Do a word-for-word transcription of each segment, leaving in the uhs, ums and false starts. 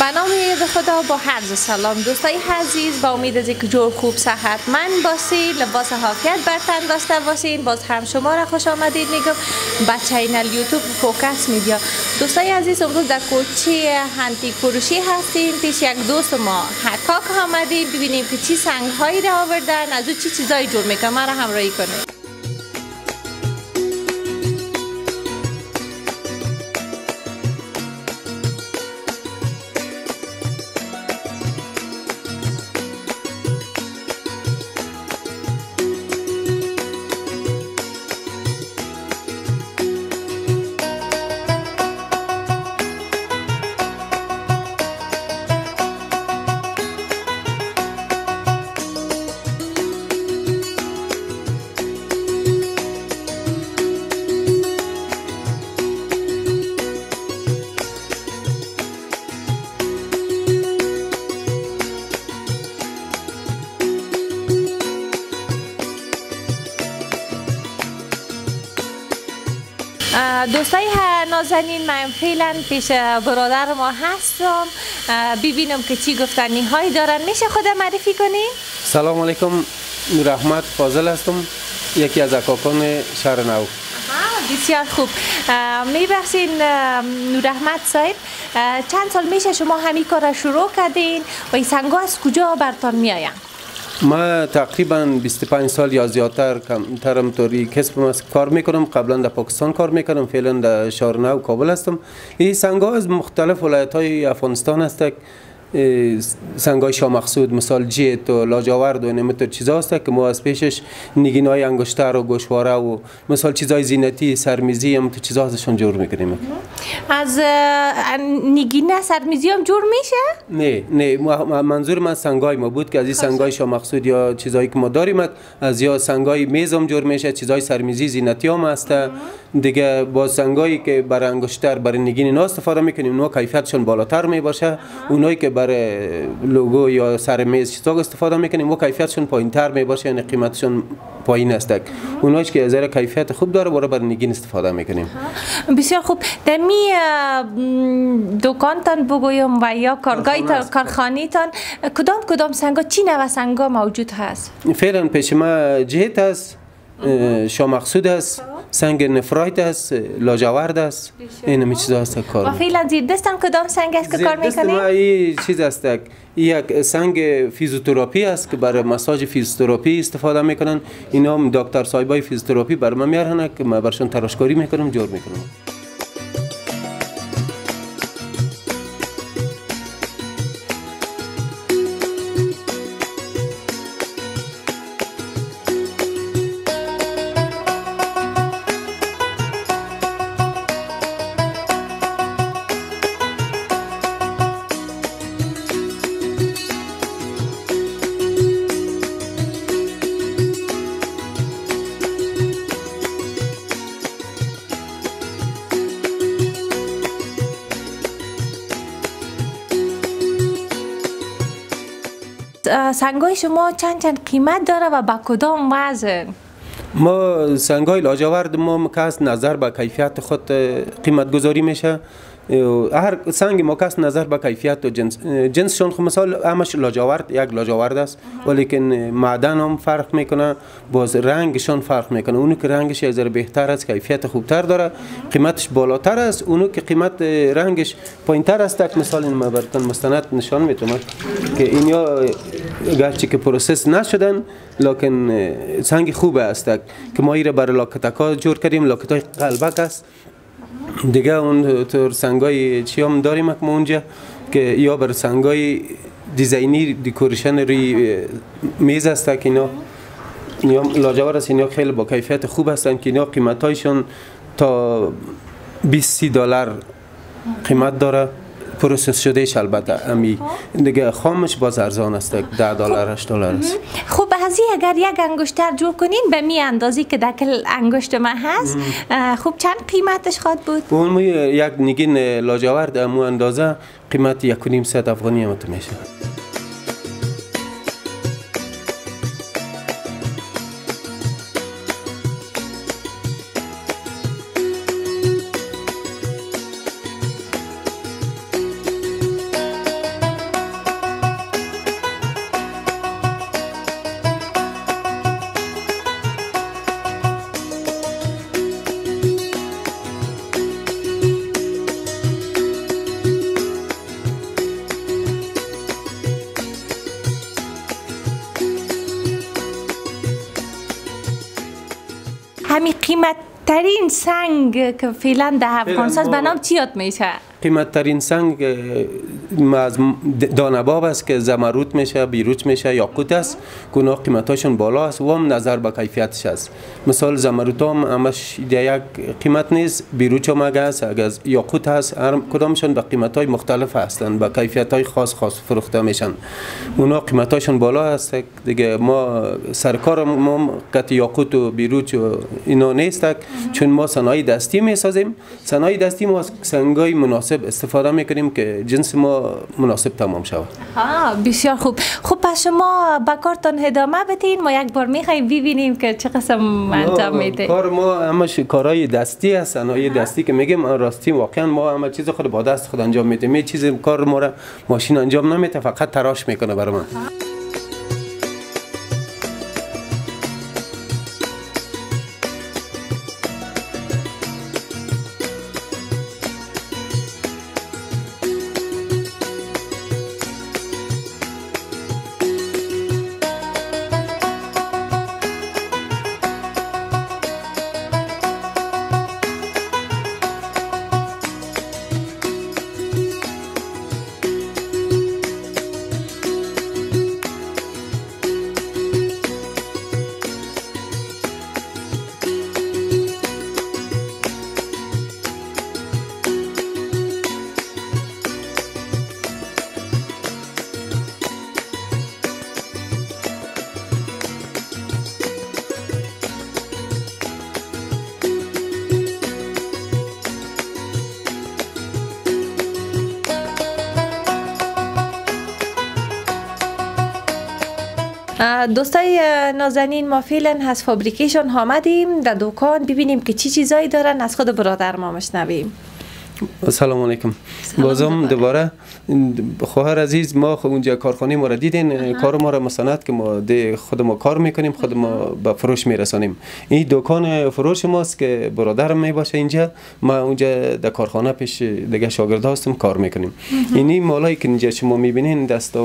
به نام یاد خدا با عرض سلام دوستای عزیز، با امید از اینکه جور خوب صحتمند باشین، لباس عافیت بر تن داشته باشین. باز هم شما را خوش آمدید میگم به چینل یوتیوب فوکس میدیا. دوستای عزیز، امروز در کوچه هنتی فروشی هستیم. پیش یک دوست ما حکاک آمدیم ببینیم که چی سنگ هایی را آوردن، از او چی چیزایی جور میکنن. ما را همراهی کنید. دوستای نازنین، من فعلا پیش برادر ما هستم، ببینم که چی گفتنی هایی دارن. میشه خود معرفی کنی؟ سلام علیکم، نور احمد فاضل هستم، یکی از اکاکان شهر نو. بسیار خوب. میبخشین نور احمد صاحب، چند سال میشه شما همین کار را شروع کردین و این سنگا از کجا برتان میآین؟ ما تقریبا بیست و پنج سال یا زیادتر کمترم طوری کسب کار میکنم. قبلا در پاکستان کار میکنم، فعلا در شهر نو کابل هستم. این سنگ ها از مختلف ولایت های افغانستان هست. سنگ های شامقصود، مثال جیت و لاجاورد و اینمتر چیزا هست که ما از پیشش نگین های انگشتر و گوشواره و مثال چیزای زینتی سرمیزی هم تو چیزا ازشون جور میکنیم. از نگینه سرمیزی هم جور میشه؟ نه نه، منظور من سنگای ما بود که از این سنگای شامقصود یا چیزایی که ما داریم از یا سنگای میز هم جور میشه، چیزای سرمیزی زینتی هم هست دیگه. با سنگایی که برای انگشتر برای نگین اینا استفاده میکنیم، اونها کیفیتشون بالاتر میباشه. اونایی که برای لوگو یا سر میز چیزا استفاده میکنیم و کیفیتشون پایینتر میباشه، یعنی قیمتشون پایین است. اونایش که از کیفیت خوب داره برای برای نگین استفاده میکنیم. بسیار خوب. در می دکانتان بگویم و یا کارگاهتان، کارخانه‌تان، کدام کدام سنگا، چی نوع سنگا موجود هست؟ فعلا پیش ما جهت است، شامقصود است، سنگ نفرایت است، لاجاورد است، این همه چیزا هست کار. و فعلا زیر دستم کدام سنگ است که کار میکنید؟ زیر دست ما این چیز است، یک سنگ فیزیوتراپی است که برای مساج فیزیوتراپی استفاده میکنن. اینا هم دکتر صاحبای فیزیوتراپی برای من میارن که من برشون تراشکاری میکنم، جور میکنم. سنگای شما چند چند قیمت داره و با کدام وزن؟ ما سنگای لاجاورد ما کس نظر به کیفیت خود قیمت گذاری میشه. هر سنگ ما کس نظر به کیفیت و جنس جنسشون، خب مثال همش لاجاورد یک لاجاورد است، ولیکن معدن هم فرق میکنه، باز رنگشون فرق میکنه. اونو که رنگش یک ذره بهتر است، کیفیت خوبتر داره، قیمتش بالاتر است. اونو که قیمت رنگش پایینتر است، مثال این ما براتون مستند نشان میتونم که اینا گرچه که پروسس نشدن لکن سنگ خوبه است که ما ایره برای لاکتکا جور کردیم. لاکتای قلبک است دیگه. اون طور سنگای چی هم داریم که ما اونجا که یا بر سنگای دیزاینی دیکوریشن روی میز است که اینا اینا لاجاورد است. اینا خیلی با کیفیت خوب هستن که اینا قیمتایشون تا بیست دلار قیمت داره. پروسس شده ایش البته امی دیگه خامش باز ارزان است، ده دلار هشت دلار است. خب هزی اگر یک انگشتر جور کنین به می اندازی که دکل انگشت من هست، خب چند قیمتش خواد بود؟ اون یک نگین لاجاورد امو اندازه قیمت یک و نیم صد افغانی هم میشه. همین قیمت ترین سنگ که فعلا در افغانستان به نام چی یاد میشه؟ قیمت ترین سنگ از دانباب است که زمرود میشه، بیروت میشه، یاقوت است که اونا قیمتاشون بالا است و هم نظر به کیفیتش است. مثال زمرود هم همش یک قیمت نیست، بیروت هم اگه است، اگه یاقوت هست، هر کدامشون به قیمت های مختلف هستند، به کیفیت های خاص خاص فروخته میشن. اونا قیمتاشون بالا است دیگه. ما سرکار ما قط یاقوت و بیروت و اینا نیست، چون ما صنایع دستی میسازیم. صنایع دستی ما سنگای مناسب استفاده میکنیم که جنس ما مناسب تمام شود. آه بسیار خوب. خب پس شما با کارتان ادامه بدین، ما یک بار میخوایم ببینیم که چه قسم انجام میده. کار ما همش کارهای دستی است، صنایع دستی که میگیم راستی واقعا ما همه چیز خود با دست خود انجام میدیم. این چیز کار ما را ماشین انجام نمیده، فقط تراش میکنه برای ما. دوستای نازنین، ما فعلا از فابریکیشن آمدیم در دکان ببینیم که چی چیزایی دارن، از خود برادر ما مشنویم. سلام علیکم. بازم دوباره خواهر عزیز، ما اونجا کارخانه ما را دیدین، کار ما را مستند که ما خود ما کار میکنیم، خود ما به فروش میرسانیم. این دکان فروش ماست که برادرم می باشه اینجا، ما اونجا در کارخانه پیش دیگه شاگرد هستیم کار میکنیم. اینی مالایی که اینجا شما میبینین دست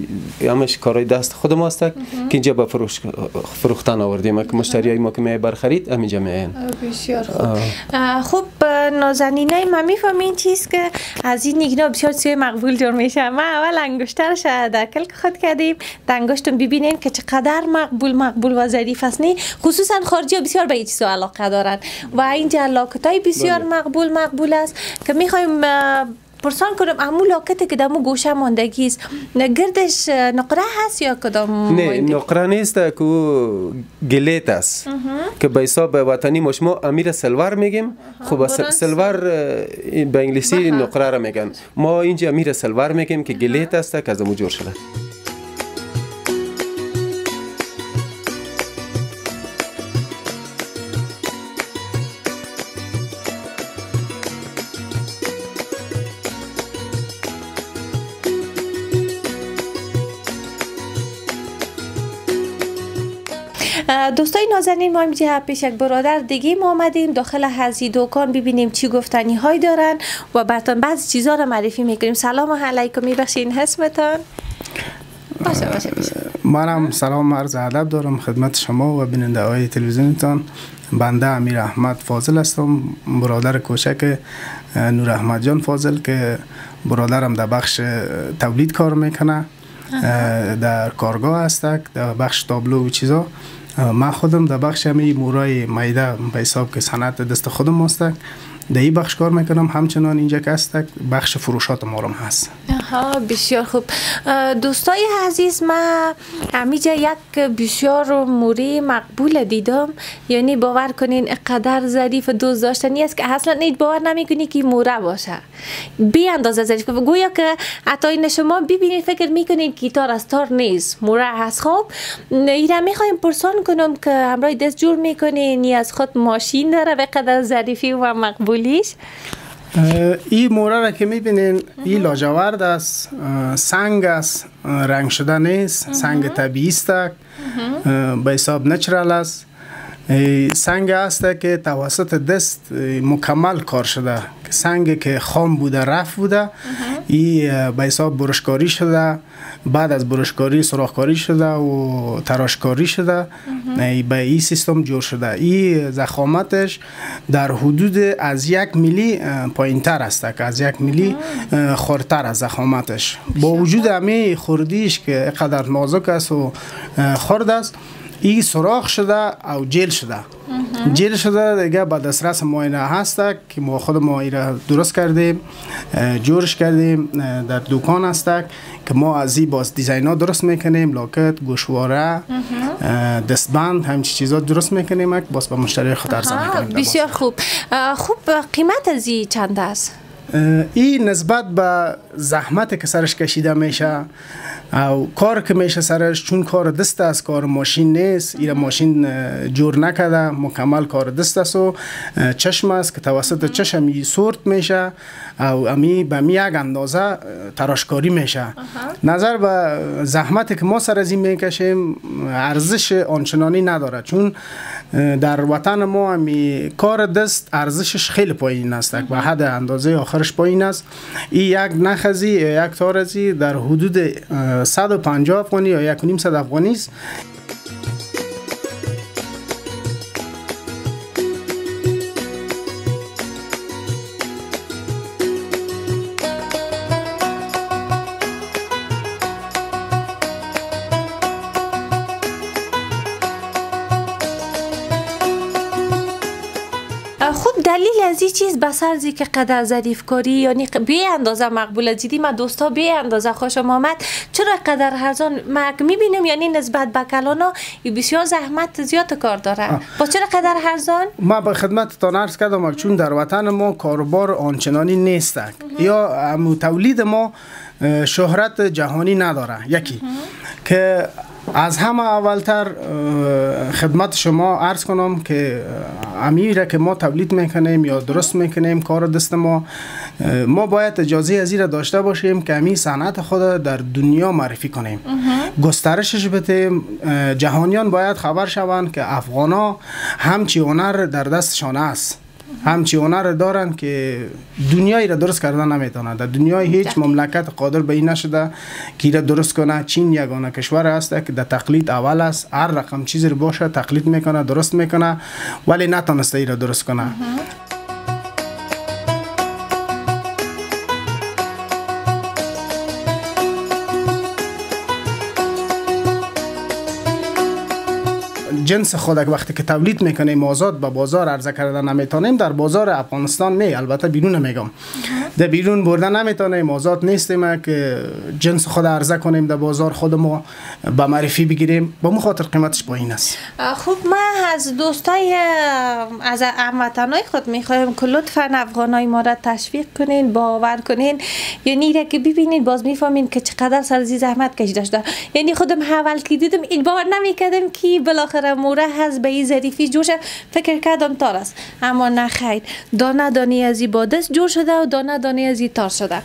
همش کارهای دست خود ماست که اینجا به فروش فروختن آوردیم، که مشتریای ما که می برخرید همینجا میاین. بسیار خوب. خب نازنینای ما میفهمین چیز که از این نگینا بسیار سوی مقبول جور میشه. ما اول انگشترش در کلک خود کردیم، در انگشتم ببینین که چقدر مقبول مقبول و ظریف است. نی خصوصا خارجی ها بسیار به این چیزا علاقه دارن و اینجا لاکتای بسیار مقبول مقبول است که میخوایم پرسان کنم امو لاکتی که دمو گوشه ماندگی است، گردش نقره هست یا کدام؟ نه نقره نیست، که گلیت است که به حساب وطنی ما شما امیر سلور میگیم. خب سلور به انگلیسی نقره را میگن، ما اینجا امیر سلور میگیم که گلیت است که از امو جور شده. دوستای نازنین، ما اینجا پیش یک برادر دیگه ما آمدیم داخل هزی دکان ببینیم چی گفتنی های دارن و براتون بعضی چیزا رو معرفی میکنیم. سلام علیکم، میبخشین اسمتان؟ باشه باشه باشه. منم سلام عرض ادب دارم خدمت شما و بیننده های تلویزیونتان. بنده امیر احمد فاضل هستم، برادر کوچک نور احمد جان فاضل که برادرم در بخش تولید کار میکنه، در کارگاه است، در بخش تابلو و چیزا. من خودم در بخش همی مورای میده به حساب که صنعت دست خودم است، در این بخش کار میکنم. همچنان اینجا که است بخش فروشات ما هم هست. آها بسیار خوب. دوستای عزیز، ما همیجا یک بسیار موری مقبول دیدم، یعنی باور کنین قدر ظریف دوست داشتنی است که اصلا نیت باور نمیکنی که موره باشه، بی اندازه ظریف. گویا که حتی شما ببینید فکر میکنید که تار از تار نیست، موره هست. خب اینا میخوایم پرسان کنم که همراه دست جور میکنین یا از خود ماشین داره به قدر ظریفی و مقبولیش؟ این موره را که میبینین این لاجورد است، سنگ است، رنگ شده نیست، سنگ طبیعی است، به حساب نچرال است. سنگ است که توسط دست مکمل کار شده، سنگ که خام بوده رف بوده، این به حساب برشکاری شده، بعد از برشکاری سوراخکاری شده و تراشکاری شده، به این سیستم جور شده. این ضخامتش در حدود از یک میلی پایین تر است، که از یک میلی خردتر از ضخامتش. با وجود همه خردیش که قدر نازک است و خرد است، این سوراخ شده او جل شده. جل شده دیگه به دسترس ما اینا هست که ما خود ما اینا درست کردیم، جورش کردیم، در دکان هست که ما از این باز دیزاین ها درست میکنیم، لاکت، گوشواره، دستبند، همچین چیزا درست میکنیم که باز به مشتری خود عرضه میکنیم. بسیار خوب. خوب قیمت از این چند است؟ این نسبت به زحمت که سرش کشیده میشه او کار که میشه سرش، چون کار دست است، کار ماشین نیست، این ماشین جور نکرده، مکمل کار دست است و چشم است که توسط چشم این سورت میشه او امی به می یک اندازه تراشکاری میشه. نظر به زحمت که ما سر از این میکشیم ارزش آنچنانی نداره، چون در وطن ما همی کار دست ارزشش خیلی پایین است، به حد اندازه آخرش پایین است. این یک نخزی یک تارزی در حدود صد و پنجاه افغانی یا یک و نیم صد افغانی است. خب دلیل از این چیز بسرزی که قدر ظریف کاری یعنی به اندازه مقبول دیدی ما دوستا به اندازه خوشم آمد، چرا قدر ارزان ما میبینیم یعنی نسبت به کلانا بسیار زحمت زیاد کار داره، با چرا قدر ارزان؟ ما به خدمتتان عرض کردم چون در وطن ما کاروبار آنچنانی نیست یا تولید ما شهرت جهانی نداره. یکی که از همه اولتر خدمت شما عرض کنم که امیره که ما تولید میکنیم یا درست میکنیم کار دست ما، ما باید اجازه از این داشته باشیم که همین صنعت خود در دنیا معرفی کنیم، گسترشش بدیم. جهانیان باید خبر شوند که افغانا همچی هنر در دستشان است، همچی هنر دارن که دنیایی را درست کردن نمیتونه. در دنیای هیچ مملکت قادر به این نشده که را درست کنه. چین یگانه کشور است که در تقلید اول است، هر رقم چیزی رو باشه تقلید میکنه، درست میکنه، ولی نتونسته این را درست کنه. جنس خود وقتی که تولید میکنیم آزاد به بازار عرضه کردن نمیتونیم، در بازار افغانستان می، البته بیرون نمیگم، در بیرون بردن نمیتونیم، آزاد نیستیم که جنس خود عرضه کنیم در بازار خود ما به معرفی بگیریم، با مو خاطر قیمتش پایین است. خوب ما از دوستای از هموطنای خود میخوایم که لطفا افغانای ما را تشویق کنین، باور کنین، یعنی را که ببینید باز میفهمین که چقدر سرزی زحمت کشیده شده. یعنی خودم اول که دیدم این باور نمیکردم که بالاخره موره هست به این ظریفی جوش، فکر کردم تار است، اما نه خیر، دانه دانه از این با دست جور شده و دانه دانه از این تار شده.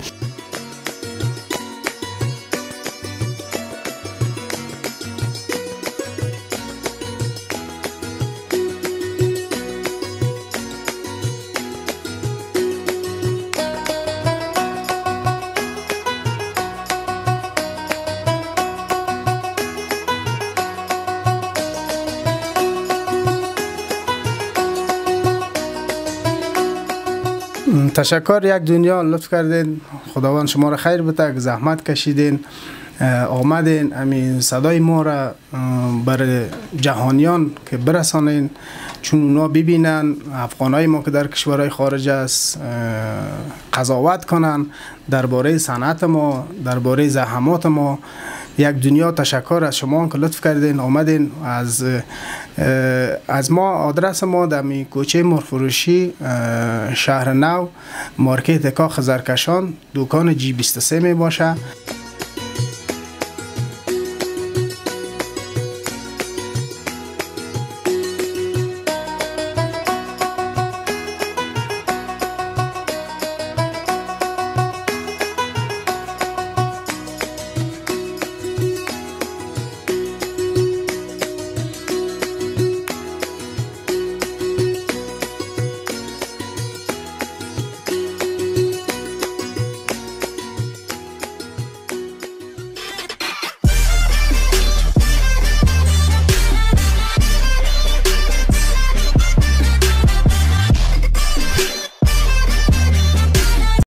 تشکر، یک دنیا لطف کردین، خداوند شما را خیر بده که زحمت کشیدین آمدین همین صدای ما را بر جهانیان که برسانین، چون اونا ببینن افغانای ما که در کشورهای خارج است قضاوت کنن درباره صنعت ما، درباره زحمات ما. یک دنیا تشکر از شما که لطف کردین آمدین. از از ما آدرس ما در می کوچه مرفروشی شهر نو، مارکت کاخ زرکشان، دکان جی بیست و سه می باشه.